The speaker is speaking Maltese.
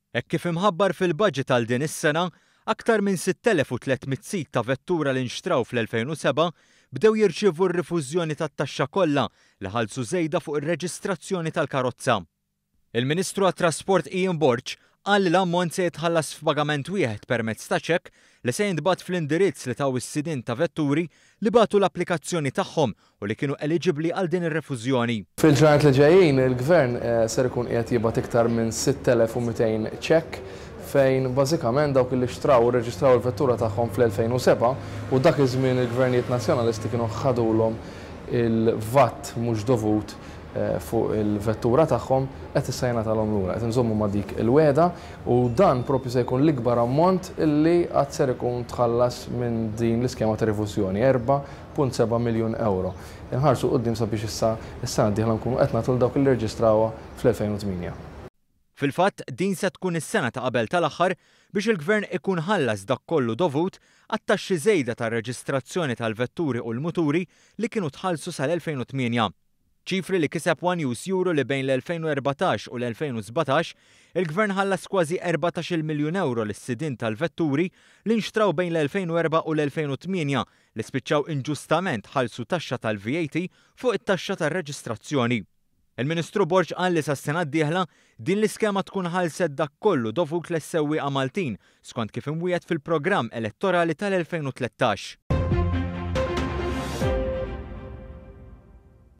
Hekk kif imħabbar fil-budget għal din is-sena, aktar minn 6,300 sit ta' vettura li nxtraw fl-2007 bdew jirċievu r-rifużjoni tat-taxxa kollha li ħallsu żejda fuq ir-reġistrazzjoni tal-karozza. Il-Ministru għat-Trasport Ian Borg qal li l-ammont se jitħallas f'pagament wieħed permezz ta' ċekk li se jinbagħat fl-indirizz li taw is-sidien ta' vetturi li bagħtu l-applikazzjoni tagħhom u li kienu eligibbli għal din ir-refużjoni. Fil-ġranet li ġejjin il-Gvern ser ikun qiegħed jibgħat iktar minn 6,200 ċekk fejn bażikament dawk li xtraw u reġistraw il-vettura tagħhom fl-2007 u dak iż-żmien il-gvernijiet nazzjonalisti kienu ħadulhom il-VAT mhux dovut fuq il-vettura tagħhom qed issa jingħatalhom lura, qed inżommu ma' dik il-weda u dan proprju se jkun l-ikbar ammont illi qatt ser ikun tħallas minn din l-iskema ta' rifużjoni 4.7 miljun euro. Inħarsu quddiem sabiex issa s-sena d-dieħla nkunu qed nagħtu dawk li rreġistrawha fl-2008. Fil-fatt, din se tkun is-sena ta' qabel tal-aħħar biex il-Gvern ikun ħallas dak kollu dovut għat-taxxi żejda tar-reġistrazzjoni tal-vetturi u l-muturi li kienu tħallsu sal-2008. ċifri li kiseb One Use Euro li bejn l-2014 u l-2017, il-Gvern ħallas kważi 14 miljun euro lis-sidien tal-vetturi li nxtraw bejn l-2004 u l-2008 li spiċċaw inġustament ħallsu taxxa tal-VAT fuq it-taxxa tar-reġistrazzjoni. Il-Ministru Borg qal li sas-sena d-dieħla din l-iskema tkun ħalset dak kollu dovut lis-sewwieqa Maltin skont kif imwiegħed fil-programm elettorali tal-2013.